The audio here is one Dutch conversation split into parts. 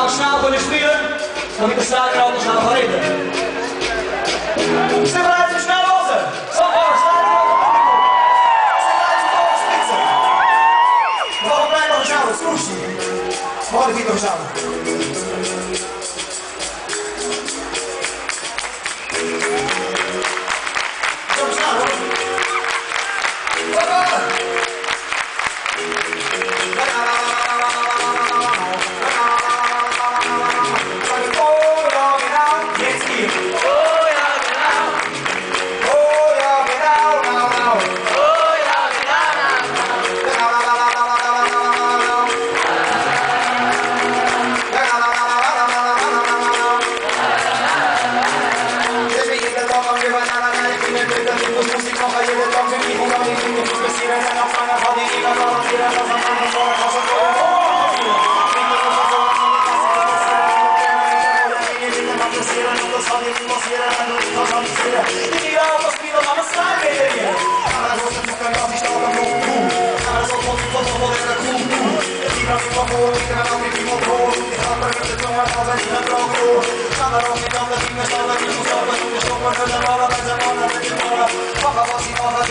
gaan snel kunnen spelen, dan moet de straat er anders gaan reden. Stem eruit zo snel als er. Zo hard, sta er op het publiek. Stem eruit zo vol spitsen. We gaan blij nog samen, snoes. We gaan hier nog samen. Zo snel hoor.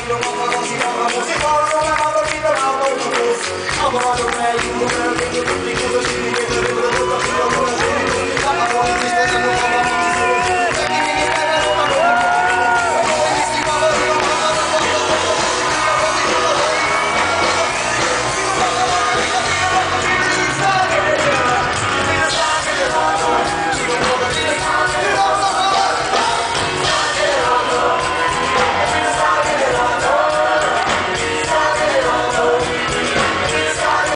I'm